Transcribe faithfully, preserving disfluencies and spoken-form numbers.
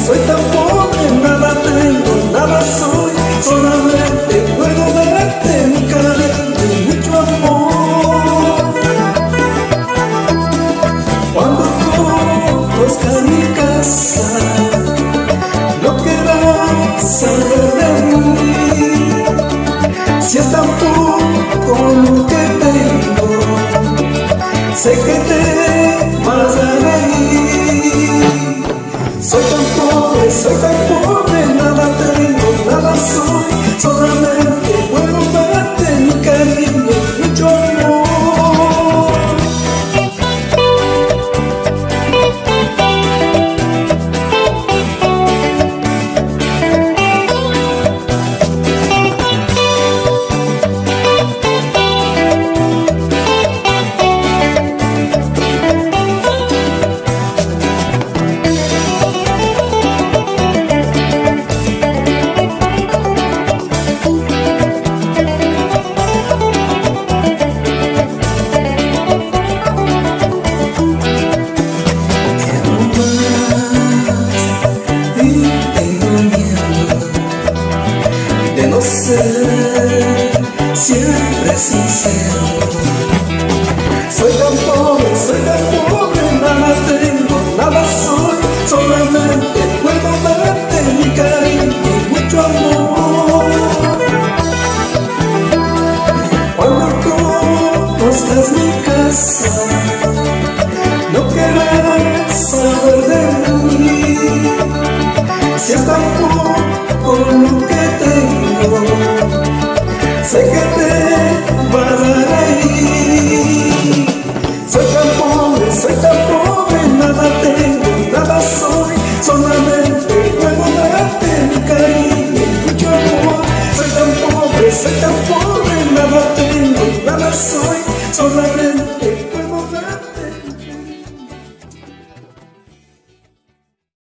Soy tan pobre, nada tengo, nada soy, solamente puedo darte mi cariño y mucho amor. Cuando conozca mi casa, no querrás saber de mí. Si es tan poco lo que tengo, sé que te vas a reír. Soy tan pobre, soy tan pobre, nada tengo, nada soy, solamente puedo darte mi cariño y mucho amor. No ser siempre sincero, soy tan pobre.